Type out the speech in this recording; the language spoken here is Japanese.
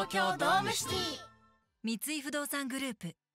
東京ドームシティ。 三井不動産グループ。